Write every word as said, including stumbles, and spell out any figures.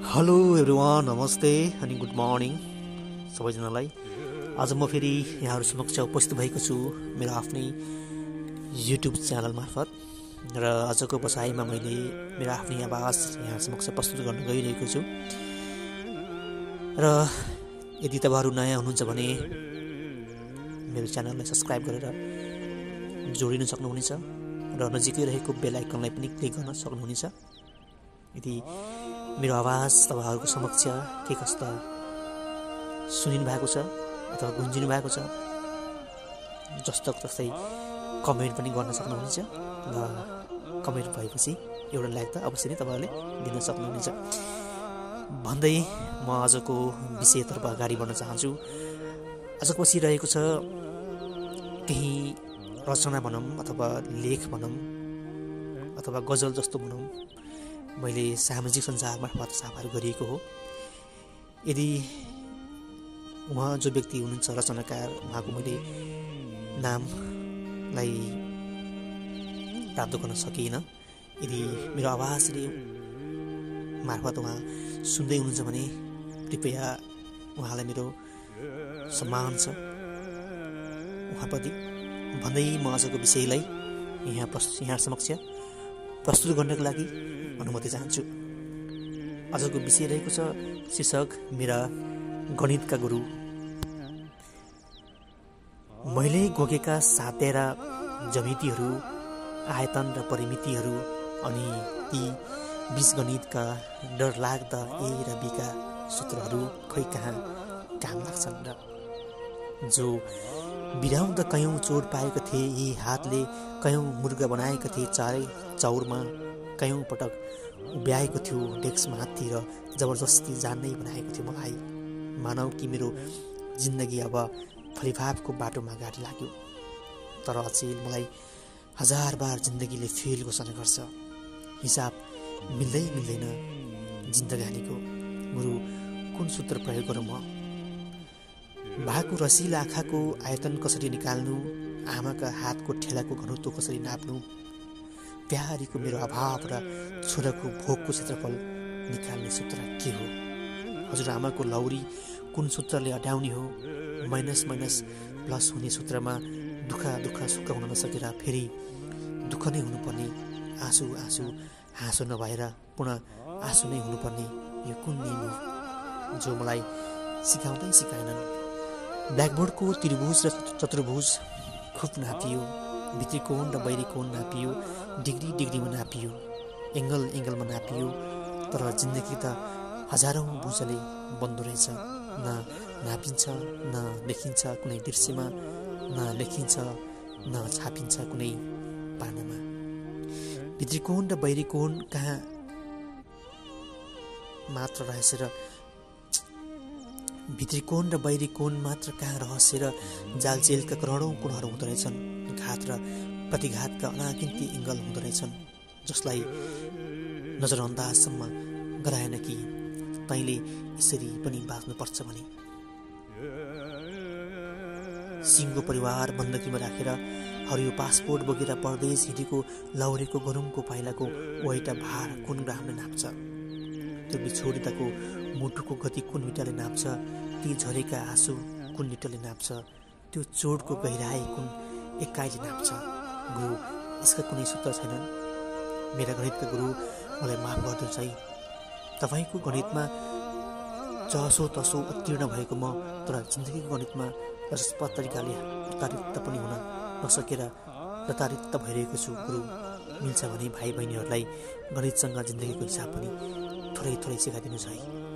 Hello everyone, नमस्ते अनि good morning सबैजनालाई। आज म फेरि यहाँहरू समक्ष उपस्थित भएको छु मेरो आफ्नै युट्युब च्यानल मार्फत। र आजको बसाइमा मैले मेरो आफ्नै आवाज यहाँ समक्ष प्रस्तुत गर्न गइरहेको छु। र यदि तपाईँहरू नयाँ हुनुहुन्छ भने मेरो च्यानललाई सब्सक्राइब गरेर जोडिन सक्नुहुनेछ र नजिकै रहेको बेल आइकनलाई पनि क्लिक गर्न सक्नुहुनेछ। यदि मेरो आवाज तपाईँहरूको समक्ष के कस्तो सुनिनु भएको छ अथवा गुन्जिनु भएको छ जस्तो तस्तै कमेन्ट पनि गर्न सक्नुहुनेछ र कमेन्ट भएपछि एउटा लाइक त अवश्य नै तपाईँहरूले दिन सक्नुहुनेछ भन्दै म आजको विषयतर्फ अगाडि बढ्न चाहन्छु। आजको पछि रहेको छ केही रचना भनौँ अथवा लेख भनौँ अथवा गजल जस्तो भनौँ, मैले सामाजिक सञ्जाल मार्फत साभार गरिएको हो। यदि उहाँ जो व्यक्ति हुनुहुन्छ रचनाकार, उहाँको मैले नामलाई प्राप्त गर्न सकिनँ। यदि मेरो आवाजले मार्फत उहाँ सुन्दै हुनुहुन्छ भने कृपया उहाँलाई मेरो सम्मान छ उहाँप्रति भन्दै म आजको विषयलाई यहाँ प्रस्तुत यहाँ समक्ष प्रस्तुत गर्नको लागि अनुमति चाहन्छु। आजको विषय रहेको छ शीर्षक मेरा गणितका गुरु। मैले घोकेका सातेरा ज्यामितिहरू, आयतन र परिमितिहरू अनि ती बीजगणितका डरलाग्दा ए र बीका सूत्रहरू खै कहाँ काम लाग्छन् र जो बिराउँदा कयौँ चोट पाएका थिए, यी हातले कयौँ मुर्गा बनाएका थिए, चारै चौरमा कयौँ पटक उभ्याएको थियो डेस्क माथि र जबरजस्ती जान्नै बनाएको थियो मलाई। मानौ कि मेरो जिन्दगी अब फलिफापको बाटोमा गाडी लाग्यो, तर अचेल मलाई हजार बार जिन्दगीले फेल घोषणा गर्छ। हिसाब मिल्दै मिल्दैन जिन्दगानीको, गुरु कुन सूत्र प्रयोग गरौँ म? भाको रसिला आँखाको आयतन कसरी निकाल्नु, आमाका हातको ठेलाको घनत्व कसरी नाप्नु, प्यारीको मेरो अभाव र छोराको भोगको क्षेत्रफल निकाल्ने सूत्र के हो? हजुरआमाको लौरी कुन सूत्रले अड्याउने हो? माइनस माइनस प्लस हुने सूत्रमा दुःख दुःख सुख हुन नसकेर फेरि दुःख नै हुनुपर्ने, आँसु आँसु हाँसो नभएर पुनः आँसु नै हुनुपर्ने यो कुन नियम हो जो मलाई सिकाउँदै सिकाएनन्? ब्ल्याकबोर्डको त्रिभुज र चतुर्भुज खुब नापियो, भित्री कोण र बाहिरी कोण नापियो, डिग्री डिग्रीमा नापियो, एङ्गल एङ्गलमा नापियो, तर जिन्दगी त हजारौँ बुझले बन्दो रहेछ। न नापिन्छ, न लेखिन्छ कुनै दृश्यमा, न लेखिन्छ न छापिन्छ कुनै पानामा। भित्री कोण र बाहिरी कोण कहाँ मात्र रहेछ र भित्री कोण र बाहिरी कोण मात्र कहाँ रहस्य र जालचेलका करोडौँ कोणहरू हुँदो रहेछन्। घात र प्रतिघातका अनागिन्ती एङ्गल हुँदो रहेछन् जसलाई नजरअन्दाजसम्म गराएन कि तैँले यसरी पनि बाँच्नुपर्छ भने। सिङ्गो परिवार बन्दकीमा राखेर हरियो पासपोर्ट बोकेर परदेश हिँडेको लाउरेको गरुङको पाइलाको वैटा भार कुन ग्रामले नाप्छ? त्यो बिछोडिँदाको मुटुको गति कुन मिटरले नाप्छ? ती झरेका आँसु कुन लिटरले नाप्छ? त्यो चोटको गहिराई कुन एकाइले नाप्छ? गुरु यसका कुनै सूत्र छैनन्। मेरा गणितका गुरु मलाई माफ गरिदिनुहोस् है। तपाईँको गणितमा चसो तसो उत्तीर्ण भएको म, तर जिन्दगीको गणितमा रसप्रद तरिकाले प्रताडित पनि हुन नसकेर प्रताडित भइरहेको छु। गुरु मिल्छ भने भाइ बहिनीहरूलाई गणितसँग जिन्दगीको हिसाब पनि थोरै थोरै सिकाइदिनुहोस् है।